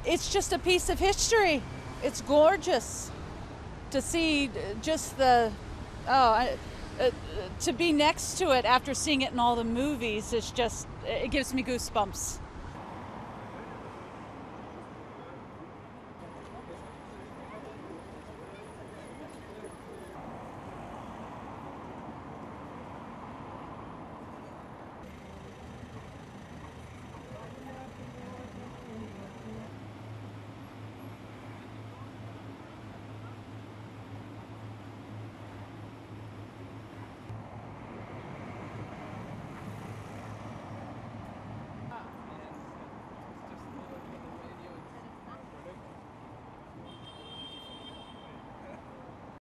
It's just a piece of history. It's gorgeous to see just the, to be next to it after seeing it in all the movies. It's just, it gives me goosebumps.